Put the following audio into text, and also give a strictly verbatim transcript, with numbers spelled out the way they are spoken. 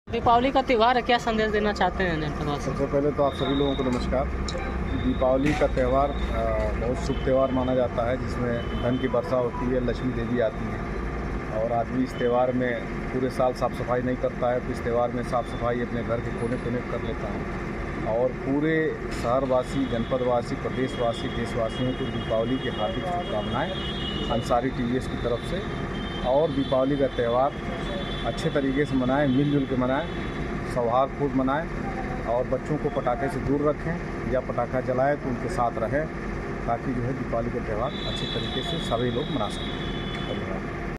दीपावली का त्यौहार है, क्या संदेश देना चाहते हैं जनपदवासी? सबसे पहले तो आप सभी लोगों को नमस्कार। दीपावली का त्यौहार बहुत शुभ त्यौहार माना जाता है, जिसमें धन की वर्षा होती है, लक्ष्मी देवी आती हैं और आदमी इस त्यौहार में पूरे साल साफ़ सफाई नहीं करता है, तो इस त्यौहार में साफ़ सफाई अपने घर के कोने कोने कर लेता है। और पूरे शहरवासी, जनपदवासी, प्रदेशवासी, देशवासियों को दीपावली की हार्दिक शुभकामनाएँ अंसारी टी वी एस की तरफ से। और दीपावली का त्यौहार अच्छे तरीके से मनाएं, मिलजुल के मनाएं, सौहार्दपूर्ण मनाएं और बच्चों को पटाखे से दूर रखें या पटाखा जलाएं तो उनके साथ रहें, ताकि जो है दीपावली का त्यौहार अच्छे तरीके से सभी लोग मना सकें।